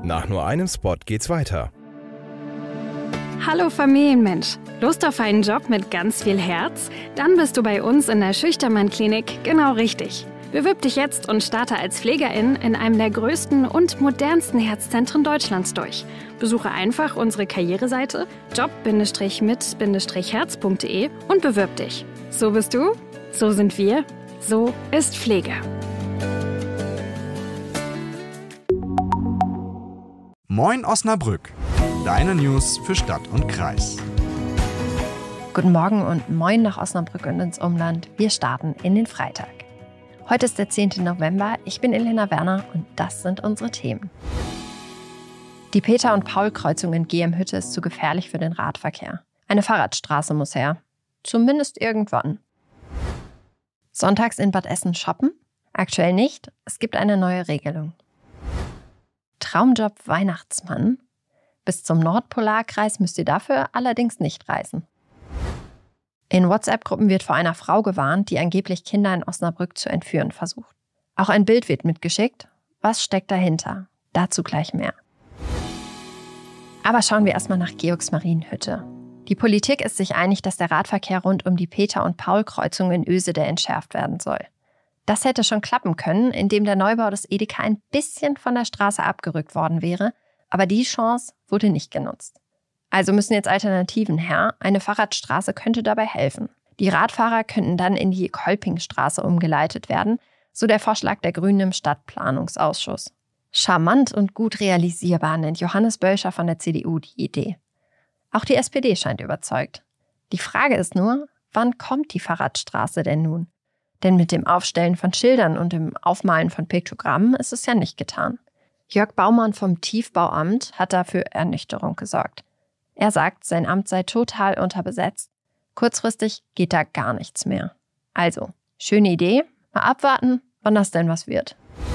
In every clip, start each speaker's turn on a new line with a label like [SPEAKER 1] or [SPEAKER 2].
[SPEAKER 1] Nach nur einem Spot geht's weiter.
[SPEAKER 2] Hallo Familienmensch, Lust auf einen Job mit ganz viel Herz? Dann bist du bei uns in der Schüchtermann-Klinik genau richtig. Bewirb dich jetzt und starte als Pflegerin in einem der größten und modernsten Herzzentren Deutschlands durch. Besuche einfach unsere Karriereseite job-mit-herz.de und bewirb dich. So bist du, so sind wir, so ist Pflege.
[SPEAKER 3] Moin Osnabrück, deine News für Stadt und Kreis.
[SPEAKER 4] Guten Morgen und moin nach Osnabrück und ins Umland. Wir starten in den Freitag. Heute ist der 10. November, ich bin Elena Werner und das sind unsere Themen. Die Peter- und Paul-Kreuzung in Gehem-Hütte ist zu gefährlich für den Radverkehr. Eine Fahrradstraße muss her. Zumindest irgendwann. Sonntags in Bad Essen shoppen? Aktuell nicht, es gibt eine neue Regelung. Traumjob Weihnachtsmann? Bis zum Nordpolarkreis müsst ihr dafür allerdings nicht reisen. In WhatsApp-Gruppen wird vor einer Frau gewarnt, die angeblich Kinder in Osnabrück zu entführen versucht. Auch ein Bild wird mitgeschickt. Was steckt dahinter? Dazu gleich mehr. Aber schauen wir erstmal nach Georgsmarienhütte. Die Politik ist sich einig, dass der Radverkehr rund um die Peter- und Paul-Kreuzung in Ösede entschärft werden soll. Das hätte schon klappen können, indem der Neubau des Edeka ein bisschen von der Straße abgerückt worden wäre, aber die Chance wurde nicht genutzt. Also müssen jetzt Alternativen her. Eine Fahrradstraße könnte dabei helfen. Die Radfahrer könnten dann in die Kolpingstraße umgeleitet werden, so der Vorschlag der Grünen im Stadtplanungsausschuss. Charmant und gut realisierbar nennt Johannes Bölscher von der CDU die Idee. Auch die SPD scheint überzeugt. Die Frage ist nur, wann kommt die Fahrradstraße denn nun? Denn mit dem Aufstellen von Schildern und dem Aufmalen von Piktogrammen ist es ja nicht getan. Jörg Baumann vom Tiefbauamt hat dafür Ernüchterung gesorgt. Er sagt, sein Amt sei total unterbesetzt. Kurzfristig geht da gar nichts mehr. Also, schöne Idee, mal abwarten, wann das denn was wird.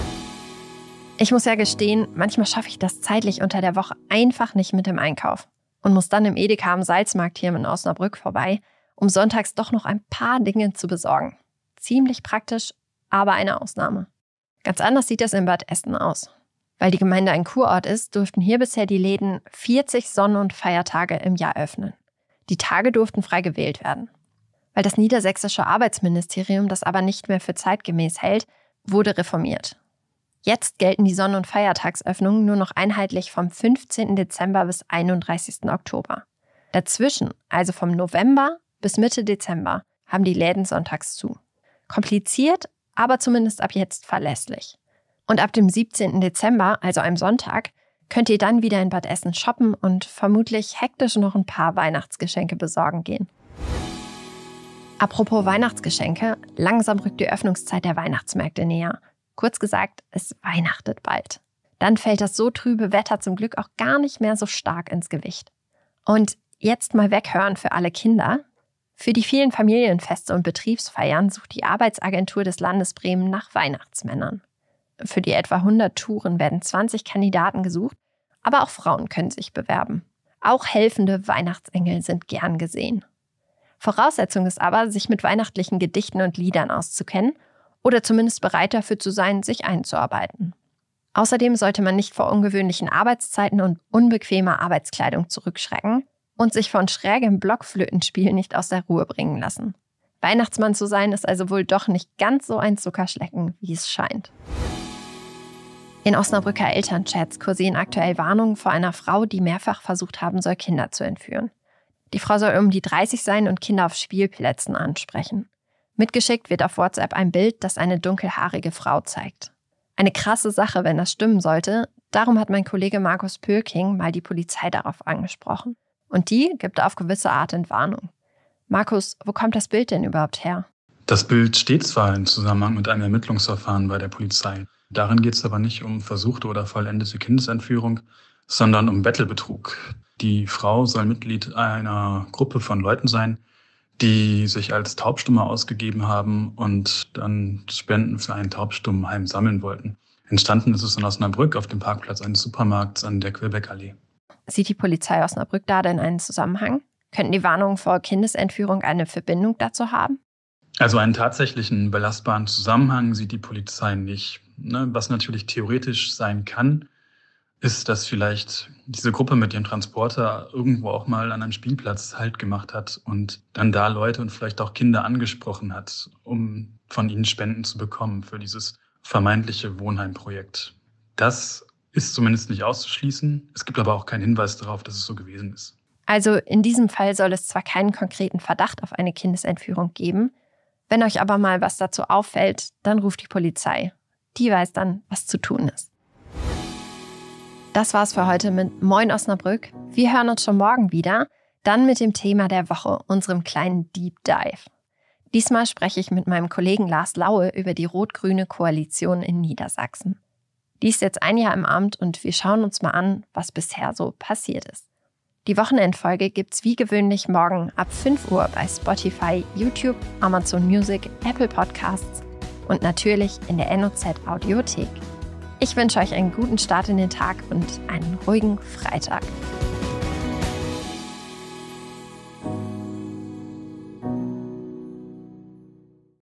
[SPEAKER 4] Ich muss ja gestehen, manchmal schaffe ich das zeitlich unter der Woche einfach nicht mit dem Einkauf und muss dann im Edeka am Salzmarkt hier in Osnabrück vorbei, um sonntags doch noch ein paar Dinge zu besorgen. Ziemlich praktisch, aber eine Ausnahme. Ganz anders sieht das in Bad Essen aus. Weil die Gemeinde ein Kurort ist, durften hier bisher die Läden 40 Sonn- und Feiertage im Jahr öffnen. Die Tage durften frei gewählt werden. Weil das niedersächsische Arbeitsministerium das aber nicht mehr für zeitgemäß hält, wurde reformiert. Jetzt gelten die Sonn- und Feiertagsöffnungen nur noch einheitlich vom 15. Dezember bis 31. Oktober. Dazwischen, also vom November bis Mitte Dezember, haben die Läden sonntags zu. Kompliziert, aber zumindest ab jetzt verlässlich. Und ab dem 17. Dezember, also einem Sonntag, könnt ihr dann wieder in Bad Essen shoppen und vermutlich hektisch noch ein paar Weihnachtsgeschenke besorgen gehen. Apropos Weihnachtsgeschenke, langsam rückt die Öffnungszeit der Weihnachtsmärkte näher. Kurz gesagt, es weihnachtet bald. Dann fällt das so trübe Wetter zum Glück auch gar nicht mehr so stark ins Gewicht. Und jetzt mal weghören für alle Kinder. Für die vielen Familienfeste und Betriebsfeiern sucht die Arbeitsagentur des Landes Bremen nach Weihnachtsmännern. Für die etwa 100 Touren werden 20 Kandidaten gesucht, aber auch Frauen können sich bewerben. Auch helfende Weihnachtsengel sind gern gesehen. Voraussetzung ist aber, sich mit weihnachtlichen Gedichten und Liedern auszukennen oder zumindest bereit dafür zu sein, sich einzuarbeiten. Außerdem sollte man nicht vor ungewöhnlichen Arbeitszeiten und unbequemer Arbeitskleidung zurückschrecken und sich von schrägem Blockflötenspiel nicht aus der Ruhe bringen lassen. Weihnachtsmann zu sein ist also wohl doch nicht ganz so ein Zuckerschlecken, wie es scheint. In Osnabrücker Elternchats kursieren aktuell Warnungen vor einer Frau, die mehrfach versucht haben soll, Kinder zu entführen. Die Frau soll um die 30 sein und Kinder auf Spielplätzen ansprechen. Mitgeschickt wird auf WhatsApp ein Bild, das eine dunkelhaarige Frau zeigt. Eine krasse Sache, wenn das stimmen sollte. Darum hat mein Kollege Markus Pölking mal die Polizei darauf angesprochen. Und die gibt auf gewisse Art Entwarnung. Markus, wo kommt das Bild denn überhaupt her?
[SPEAKER 5] Das Bild steht zwar im Zusammenhang mit einem Ermittlungsverfahren bei der Polizei. Darin geht es aber nicht um versuchte oder vollendete Kindesentführung, sondern um Bettelbetrug. Die Frau soll Mitglied einer Gruppe von Leuten sein, die sich als Taubstumme ausgegeben haben und dann Spenden für ein Taubstummenheim sammeln wollten. Entstanden ist es in Osnabrück auf dem Parkplatz eines Supermarkts an der Quebec-Allee.
[SPEAKER 4] Sieht die Polizei Osnabrück da denn einen Zusammenhang? Könnten die Warnungen vor Kindesentführung eine Verbindung dazu haben?
[SPEAKER 5] Also einen tatsächlichen belastbaren Zusammenhang sieht die Polizei nicht. Was natürlich theoretisch sein kann, ist, dass vielleicht diese Gruppe mit dem Transporter irgendwo auch mal an einem Spielplatz Halt gemacht hat und dann da Leute und vielleicht auch Kinder angesprochen hat, um von ihnen Spenden zu bekommen für dieses vermeintliche Wohnheimprojekt. Das ist zumindest nicht auszuschließen. Es gibt aber auch keinen Hinweis darauf, dass es so gewesen ist.
[SPEAKER 4] Also in diesem Fall soll es zwar keinen konkreten Verdacht auf eine Kindesentführung geben, wenn euch aber mal was dazu auffällt, dann ruft die Polizei. Die weiß dann, was zu tun ist. Das war's für heute mit Moin Osnabrück. Wir hören uns schon morgen wieder, dann mit dem Thema der Woche, unserem kleinen Deep Dive. Diesmal spreche ich mit meinem Kollegen Lars Laue über die rot-grüne Koalition in Niedersachsen. Die ist jetzt ein Jahr im Amt und wir schauen uns mal an, was bisher so passiert ist. Die Wochenendfolge gibt's wie gewöhnlich morgen ab 5 Uhr bei Spotify, YouTube, Amazon Music, Apple Podcasts und natürlich in der NOZ Audiothek. Ich wünsche euch einen guten Start in den Tag und einen ruhigen Freitag.